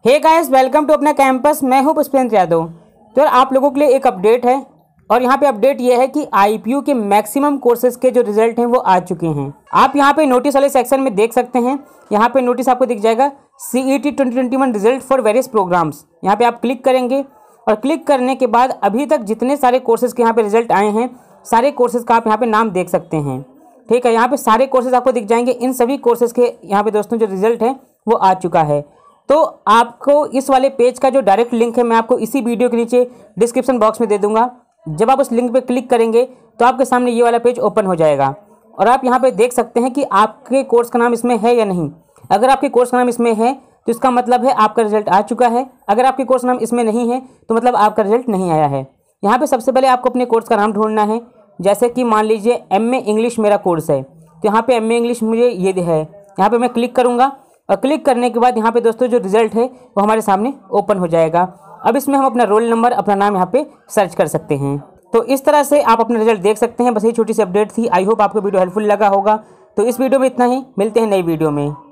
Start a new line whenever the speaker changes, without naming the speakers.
Hey guys, welcome to अपना campus. मैं हूं पुष्पेंद्र यादव। तो आप लोगों के लिए एक अपडेट है और यहाँ पे अपडेट ये है कि आईपीयू के मैक्सिमम कोर्सेज के जो रिजल्ट हैं वो आ चुके हैं। आप यहाँ पे नोटिस वाले सेक्शन में देख सकते हैं। यहाँ पे नोटिस आपको दिख जाएगा CET 2021 result for various programmes. यहाँ पे आप क्लिक करेंगे और क्लिक करने के बाद अभी तक जितने सारे कोर्सेज के यहाँ पे रिजल्ट आए हैं, सारे कोर्सेज का आप यहाँ पे नाम देख सकते हैं। ठीक है, यहाँ पे सारे कोर्सेज आपको दिख जाएंगे। इन सभी कोर्सेज के यहाँ पे दोस्तों जो रिजल्ट है वो आ चुका है। तो आपको इस वाले पेज का जो डायरेक्ट लिंक है मैं आपको इसी वीडियो के नीचे डिस्क्रिप्शन बॉक्स में दे दूंगा। जब आप उस लिंक पे क्लिक करेंगे तो आपके सामने ये वाला पेज ओपन हो जाएगा और आप यहाँ पे देख सकते हैं कि आपके कोर्स का नाम इसमें है या नहीं। अगर आपके कोर्स का नाम इसमें है तो इसका मतलब है आपका रिजल्ट आ चुका है। अगर आपके कोर्स का नाम इसमें नहीं है तो मतलब आपका रिजल्ट नहीं आया है। यहाँ पे सबसे पहले आपको अपने कोर्स का नाम ढूंढना है। जैसे कि मान लीजिए MA इंग्लिश मेरा कोर्स है, तो यहाँ पे MA इंग्लिश मुझे ये है। यहाँ पे मैं क्लिक करूँगा और क्लिक करने के बाद यहाँ पे दोस्तों जो रिजल्ट है वो हमारे सामने ओपन हो जाएगा। अब इसमें हम अपना रोल नंबर, अपना नाम यहाँ पे सर्च कर सकते हैं। तो इस तरह से आप अपना रिजल्ट देख सकते हैं। बस ये छोटी सी अपडेट थी। आई होप आपको वीडियो हेल्पफुल लगा होगा। तो इस वीडियो में इतना ही, मिलते हैं नई वीडियो में।